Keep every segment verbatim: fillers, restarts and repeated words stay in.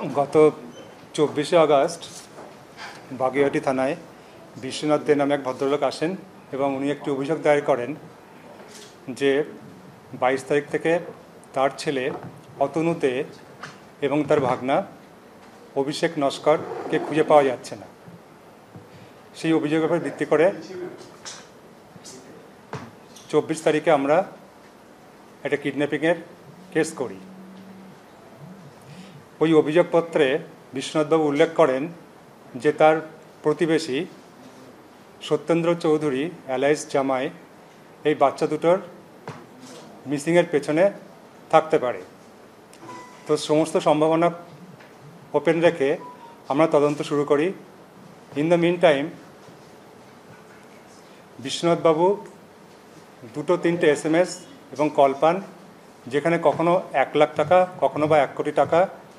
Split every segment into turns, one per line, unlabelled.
গত চব্বিশে আগস্ট বাগুইআটি থানায় বিশ্বনাথ দে নামে এক ভদ্রলোক আসেন এবং উনি একটি অভিযোগ দায়ের করেন যে বাইশ তারিখ থেকে তার ছেলে অতনু দে এবং তার ভাগনা অভিষেক নস্করকে খুঁজে পাওয়া যাচ্ছে না। সেই অভিযোগের উপর ভিত্তি করে চব্বিশ তারিখে আমরা একটা কিডন্যাপিংয়ের কেস করি। ওই অভিযোগপত্রে বিশ্বনাথবাবু উল্লেখ করেন যে তার প্রতিবেশী সত্যেন্দ্র চৌধুরী অ্যালাইস জামাই এই বাচ্চা দুটোর মিসিংয়ের পেছনে থাকতে পারে। তো সমস্ত সম্ভাবনা ওপেন রেখে আমরা তদন্ত শুরু করি। ইন দ্য মিন টাইম বিশ্বনাথবাবু দুটো তিনটে এস এম এস এবং কল পান, যেখানে কখনো এক লাখ টাকা কখনো বা এক কোটি টাকা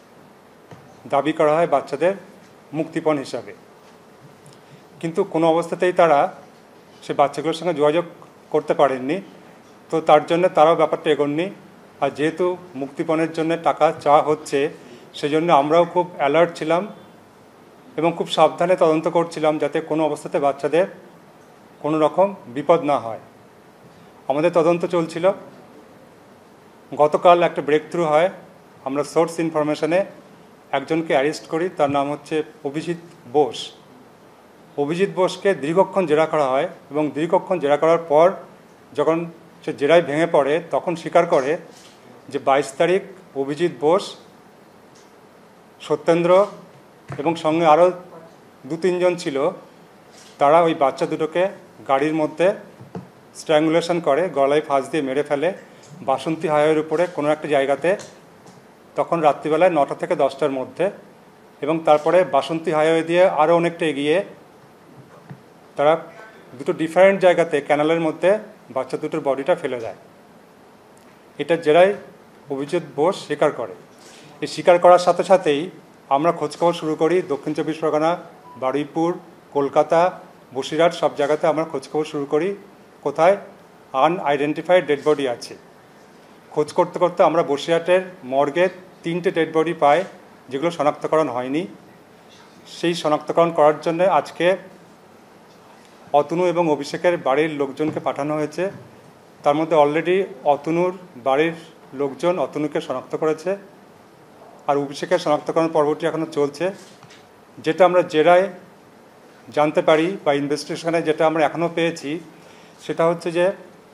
দাবি করা হয় বাচ্চাদের মুক্তিপণ হিসাবে, কিন্তু কোনো অবস্থাতেই তারা সে বাচ্চাগুলোর সঙ্গে যোগাযোগ করতে পারেননি। তো তার জন্য তারাও ব্যাপারটা এগোননি। আর যেহেতু মুক্তিপণের জন্য টাকা চাওয়া হচ্ছে, সেজন্য আমরাও খুব অ্যালার্ট ছিলাম এবং খুব সাবধানে তদন্ত করছিলাম যাতে কোনো অবস্থাতে বাচ্চাদের কোনো রকম বিপদ না হয়। আমাদের তদন্ত চলছিল। গতকাল একটা ব্রেক থ্রু হয়। আমরা সোর্স ইনফরমেশনে একজনকে অ্যারেস্ট করি, তার নাম হচ্ছে অভিজিৎ বোস। অভিজিৎ বোসকে দীর্ঘক্ষণ জেরা করা হয় এবং দীর্ঘক্ষণ জেরা করার পর যখন সে জেরায় ভেঙে পড়ে, তখন স্বীকার করে যে বাইশ তারিখ অভিজিৎ বোস, সত্যেন্দ্র এবং সঙ্গে আরও দু তিনজন ছিল, তারা ওই বাচ্চা দুটোকে গাড়ির মধ্যে স্ট্র্যাঙ্গুলেশন করে, গলায় ফাঁস দিয়ে মেরে ফেলে বাসন্তী হাইওয়ের উপরে কোনো একটা জায়গাতে, তখন রাত্রিবেলায় নটা থেকে দশটার মধ্যে। এবং তারপরে বাসন্তী হাইওয়ে দিয়ে আরও অনেকটা এগিয়ে তারা দুটো ডিফারেন্ট জায়গাতে ক্যানালের মধ্যে বাচ্চা দুটোর বডিটা ফেলে দেয়। এটা জেরায় অভিজিৎ বোস স্বীকার করে। এই স্বীকার করার সাথে সাথেই আমরা খোঁজখবর শুরু করি। দক্ষিণ চব্বিশ পরগনা, বারুইপুর, কলকাতা, বসিরহাট সব জায়গাতে আমরা খোঁজখবর শুরু করি কোথায় আনআইডেন্টিফাইড ডেড বডি আছে। খোঁজ করতে করতে আমরা বসিরহাটের মর্গে তিনটে ডেড বডি পাই, যেগুলো শনাক্তকরণ হয়নি। সেই শনাক্তকরণ করার জন্য আজকে অতনু এবং অভিষেকের বাড়ির লোকজনকে পাঠানো হয়েছে। তার মধ্যে অলরেডি অতনুর বাড়ির লোকজন অতনুকে শনাক্ত করেছে, আর অভিষেকের শনাক্তকরণ পর্বটি এখনও চলছে। যেটা আমরা জেরায় জানতে পারি বা ইনভেস্টিগেশনে যেটা আমরা এখনও পেয়েছি, সেটা হচ্ছে যে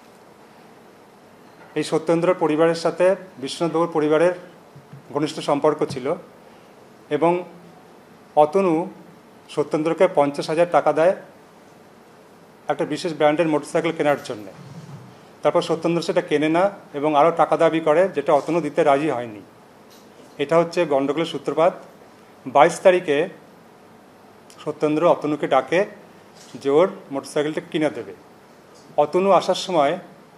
এই সত্যেন্দ্রর পরিবারের সাথে বিশ্বনাথবাবুর পরিবারের ঘনিষ্ঠ সম্পর্ক ছিল এবং অতনু সত্যেন্দ্রকে পঞ্চাশ হাজার টাকা দেয় একটা বিশেষ ব্র্যান্ডের মোটরসাইকেল কেনার জন্য। তারপর সত্যেন্দ্র সেটা কেনে না এবং আরও টাকা দাবি করে, যেটা অতনু দিতে রাজি হয়নি। এটা হচ্ছে গণ্ডগোলের সূত্রপাত। বাইশ তারিখে সত্যেন্দ্র অতনুকে ডাকে যে ওর মোটরসাইকেলটা কিনে দেবে। অতনু আসার সময়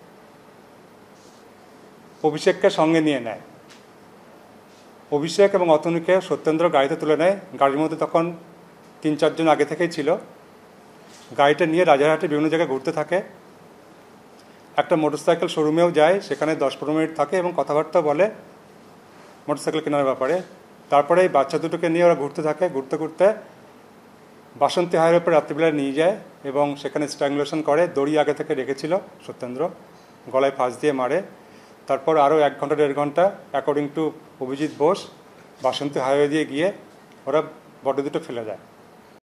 অভিষেককে সঙ্গে নিয়ে নেয়। অভিষেক এবং অতনুকে সত্যেন্দ্র গাড়িতে তুলে নেয়। গাড়ির মধ্যে তখন তিন চারজন আগে থেকেই ছিল। গাড়িটা নিয়ে রাজারহাটে বিভিন্ন জায়গায় ঘুরতে থাকে। একটা মোটরসাইকেল শোরুমেও যায়, সেখানে দশ পনেরো মিনিট থাকে এবং কথাবার্তা বলে মোটরসাইকেল কেনার ব্যাপারে। তারপরে এই বাচ্চা দুটোকে নিয়ে ওরা ঘুরতে থাকে। ঘুরতে ঘুরতে বাসন্তী হাইওয়ের উপর রাত্রিবেলায় নিয়ে যায় এবং সেখানে স্ট্র্যাঙ্গুলেশন করে। দড়ি আগে থেকে রেখেছিল সত্যেন্দ্র, গলায় ফাঁস দিয়ে মারে। তারপর আরও এক ঘন্টা দেড় ঘন্টা according to Abhijit Bose Basanti highway দিয়ে গিয়ে ওরা বডি দুটো ফেলে দেয়।